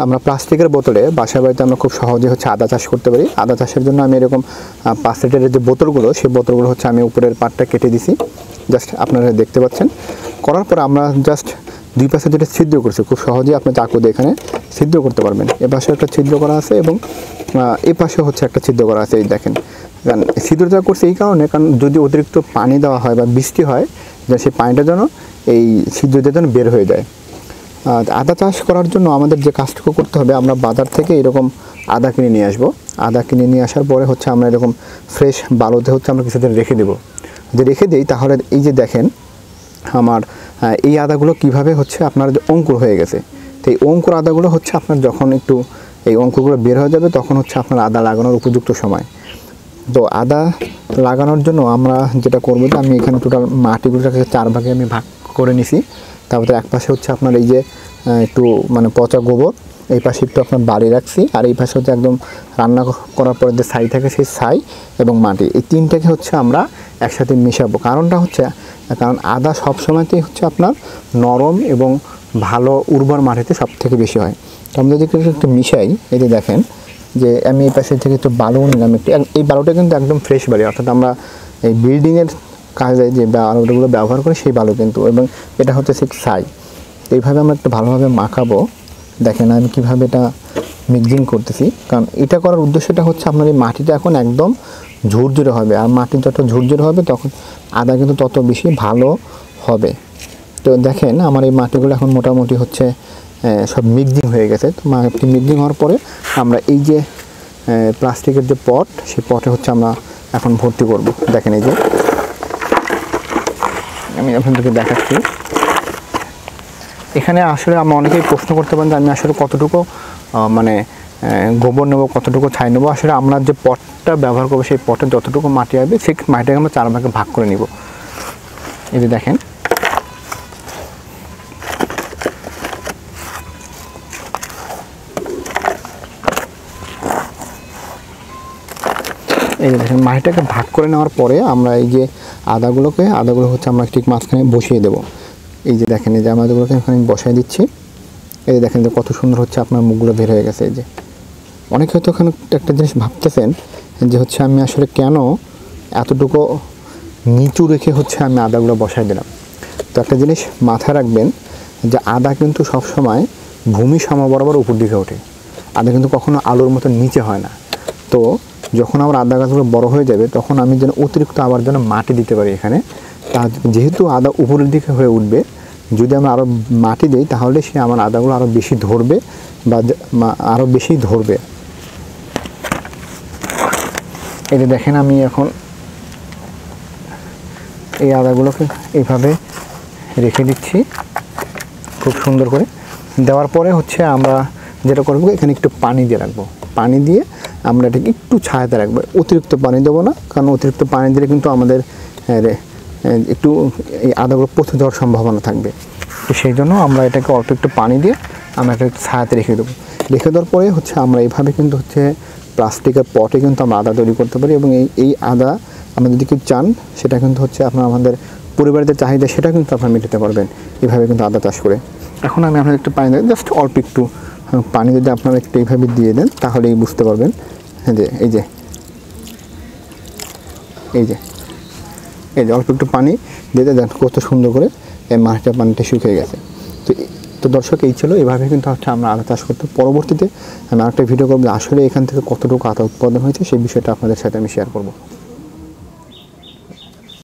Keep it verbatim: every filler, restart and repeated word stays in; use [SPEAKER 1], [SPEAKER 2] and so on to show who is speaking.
[SPEAKER 1] আমরা প্লাস্টিকের বোতলে বাসায় বাড়িতে আমরা খুব সহজে হচ্ছে আদা চাষ করতে পারি। আদা চাষের জন্য আমি এরকম পাঁচ লিটারের যে বোতলগুলো, সেই বোতলগুলো হচ্ছে আমি উপরের পাটটা কেটে দিছি, জাস্ট আপনারা দেখতে পাচ্ছেন। করার পর আমরা জাস্ট দুই পাশে যেটা ছিদ্র করছি, খুব সহজেই আপনি চাকু দিয়ে এখানে ছিদ্র করতে পারবেন। এ পাশে একটা ছিদ্র করা আছে এবং এ পাশে হচ্ছে একটা ছিদ্র করা আছে। এই দেখেন, কারণ ছিদ্রটা করছে এই কারণে, কারণ যদি অতিরিক্ত পানি দেওয়া হয় বা বৃষ্টি হয়, যে সেই পানিটা যেন এই ছিদ্র দিয়ে যেন বের হয়ে যায়। আদা চাষ করার জন্য আমাদের যে কাজটুকু করতে হবে, আমরা বাজার থেকে এরকম আদা কিনে নিয়ে আসবো। আদা কিনে নিয়ে আসার পরে হচ্ছে আমরা এরকম ফ্রেশ বালুতে হচ্ছে আমরা কিছুদিন রেখে দেবো। যদি রেখে দিই তাহলে এই যে দেখেন আমার এই আদাগুলো কিভাবে হচ্ছে আপনার যে অঙ্কুর হয়ে গেছে। তো এই অঙ্কুর আদাগুলো হচ্ছে আপনার যখন একটু এই অঙ্কুরগুলো বের হয়ে যাবে, তখন হচ্ছে আপনার আদা লাগানোর উপযুক্ত সময়। তো আদা লাগানোর জন্য আমরা যেটা করবো, যে আমি এখানে টোটাল মাটিগুলোটাকে চার ভাগে আমি ভাগ করে নিছি। তারপরে এক পাশে হচ্ছে আপনার এই যে একটু মানে পচা গোবর, এই পাশে একটু আপনার বাড়ি রাখছি, আর এই পাশে হচ্ছে একদম রান্না করার পরে যে ছাই থাকে সেই ছাই এবং মাটি, এই তিনটাকে হচ্ছে আমরা একসাথে মেশাবো। কারণটা হচ্ছে, কারণ আদা সবসময়তেই হচ্ছে আপনার নরম এবং ভালো উর্বর মাটিতে সব থেকে বেশি হয়। তো আমরা যদি একটু মিশাই, এই যে দেখেন যে আমি এই পাশে থেকে একটু বালু নিলাম একটু। এই বালুটা কিন্তু একদম ফ্রেশ বালি, অর্থাৎ আমরা এই বিল্ডিংয়ের কাজে যে বালুগুলো ব্যবহার করি সেই বালু কিন্তু, এবং এটা হচ্ছে ঠিক ছাই। এইভাবে আমরা একটু ভালোভাবে মাখাবো। দেখেন আমি কীভাবে এটা মিক্সিং করতেছি, কারণ এটা করার উদ্দেশ্যটা হচ্ছে আপনার এই মাটিটা এখন একদম ঝুরঝুরে হবে, আর মাটি যত ঝুরঝুরে হবে তখন আদা কিন্তু তত বেশি ভালো হবে। তো দেখেন আমার এই মাটিগুলো এখন মোটামুটি হচ্ছে সব মিক্সিং হয়ে গেছে। তো মাটি মিক্সিং হওয়ার পরে আমরা এই যে প্লাস্টিকের যে পট, সেই পটে হচ্ছে আমরা এখন ভর্তি করব। দেখেন এই যে আমি আপনাদেরকে দেখাচ্ছি। এখানে আসলে আমরা অনেকেই প্রশ্ন করতে পারেন যে আমি আসলে কতটুকু মানে গোবর নেবো, কতটুকু ছাই নেবো। আসলে আমরা যে পটটা ব্যবহার করবো, সেই পটে যতটুকু মাটি আসবে সেই মাটিটাকে আমরা চার ভাগে ভাগ করে নিব। এই যে দেখেন এই যে দেখেন মাটিটাকে ভাগ করে নেওয়ার পরে আমরা এই যে আদাগুলোকে আদাগুলো হচ্ছে আমরা ঠিক মাঝখানে বসিয়ে দেবো। এই যে দেখেন এই যে আদাগুলোকে এখানে আমি বসাই দিচ্ছি। এই যে দেখেন যে কত সুন্দর হচ্ছে আপনার মুখগুলো বের হয়ে গেছে। এই যে অনেকে হয়তো ওখানে একটা জিনিস ভাবতেছেন যে হচ্ছে আমি আসলে কেন এতটুকু নিচু রেখে হচ্ছে আমি আদাগুলো বসাই দিলাম। তো একটা জিনিস মাথায় রাখবেন যে আদা কিন্তু সবসময় ভূমি সমবরাবর উপর দিকে ওঠে। আদা কিন্তু কখনো আলুর মতো নিচে হয় না। তো যখন আমার আদা গাছগুলো বড় হয়ে যাবে, তখন আমি যেন অতিরিক্ত আবার যেন মাটি দিতে পারি এখানে। তা যেহেতু আদা উপরের দিকে হয়ে উঠবে, যদি আমরা আরও মাটি দিই তাহলে সে আমার আদাগুলো আরও বেশি ধরবে বা আরও বেশি ধরবে। এই যে দেখেন আমি এখন এই আদাগুলোকে এইভাবে রেখে দিচ্ছি খুব সুন্দর করে। দেওয়ার পরে হচ্ছে আমরা যেটা করবো, এখানে একটু পানি দিয়ে রাখবো। পানি দিয়ে আমরা এটাকে একটু ছায়াতে রাখবো, অতিরিক্ত পানি দেবো না, কারণ অতিরিক্ত পানি দিলে কিন্তু আমাদের একটু এই আদাগুলো পচে যাওয়ার সম্ভাবনা থাকবে। তো সেই জন্য আমরা এটাকে অল্প একটু পানি দিয়ে আমরা এটা একটু ছায়াতে রেখে দেবো। রেখে দেওয়ার পরে হচ্ছে আমরা এইভাবে কিন্তু হচ্ছে প্লাস্টিকের পটে কিন্তু আমরা আদা তৈরি করতে পারি, এবং এই এই আদা আমরা যদি কেউ চান সেটা কিন্তু হচ্ছে আপনার আমাদের পরিবারের যে চাহিদা সেটা কিন্তু আপনারা মেটাতে পারবেন এইভাবে কিন্তু আদা চাষ করে। এখন আমি আপনাদের একটু পানি দেব, জাস্ট অল্প একটু পানি যদি আপনারা একটু এইভাবে দিয়ে দেন তাহলেই বুঝতে পারবেন। হ্যাঁ যে এই যে এই যে এই যে অল্প একটু পানি দিয়ে দেন, কত সুন্দর করে এই মাটিটা পানিটা শুকিয়ে গেছে। তো তো দর্শক এই ছিল, এভাবে কিন্তু হচ্ছে আমরা আদা চাষ করতে। পরবর্তীতে আমি আরেকটা ভিডিও করবো আসলে এখান থেকে কতটুকু আদা উৎপাদন হয়েছে সেই বিষয়টা আপনাদের সাথে আমি শেয়ার করব।